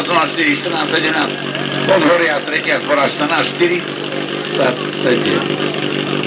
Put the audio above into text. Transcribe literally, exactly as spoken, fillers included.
čas nula štyri štrnásť sedemnásť. Podhoria, tretia zbora štrnásť štyridsaťsedem.